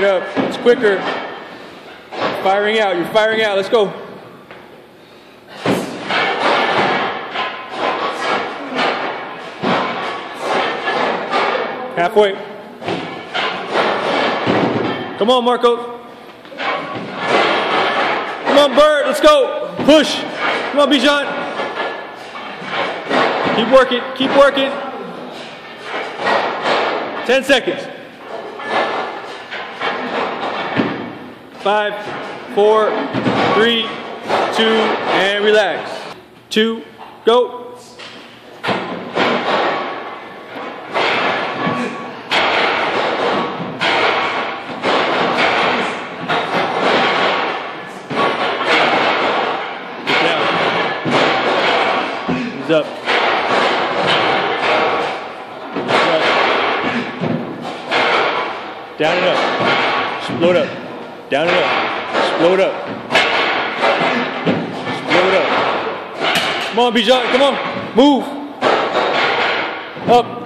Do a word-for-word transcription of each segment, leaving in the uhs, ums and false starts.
up. It's quicker. Firing out. You're firing out. Let's go. Halfway. Come on, Marco. Come on, Bird. Let's go. Push. Come on, Bijan. Keep working. Keep working. Ten seconds. Five, four, three, two, and relax. Two, go. Up. Up. Down and up. Explode up. Down and up. Explode up. Explode up. Come on, Bijan. Come on. Move. Up.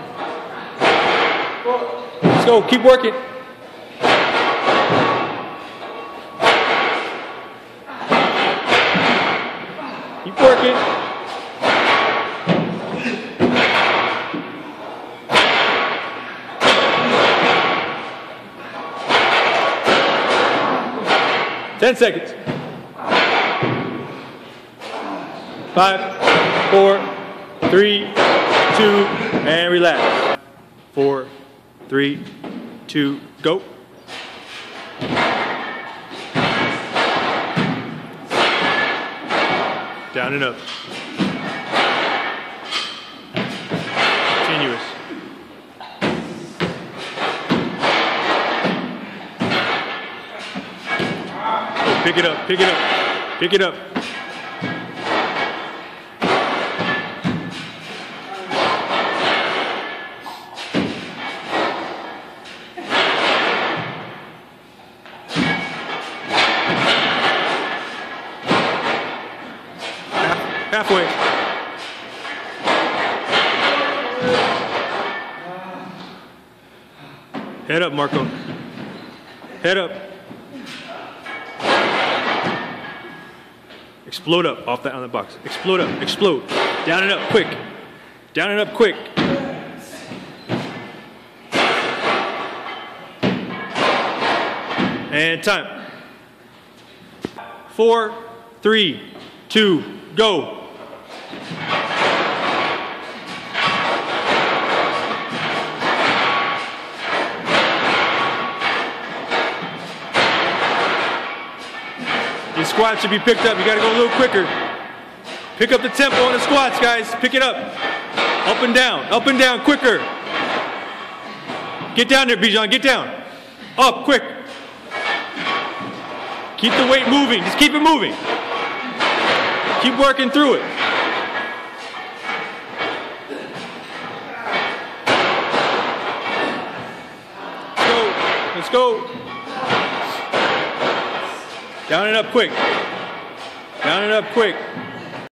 Let's go. Keep working. Keep working. Ten seconds. Five, four, three, two, and relax. Four, three, two, go. Down and up. Continuous. Pick it up, pick it up, pick it up. Half, halfway. Head up, Marco. Head up. Explode up off that on the box. Explode up. Explode. Down and up quick. Down and up quick. And time. Four, three, two, go. Your squats should be picked up. You got to go a little quicker. Pick up the tempo on the squats, guys. Pick it up. Up and down. Up and down. Quicker. Get down there, Bijan. Get down. Up, quick. Keep the weight moving. Just keep it moving. Keep working through it. Let's go. Let's go. Down and up quick. Down and up quick.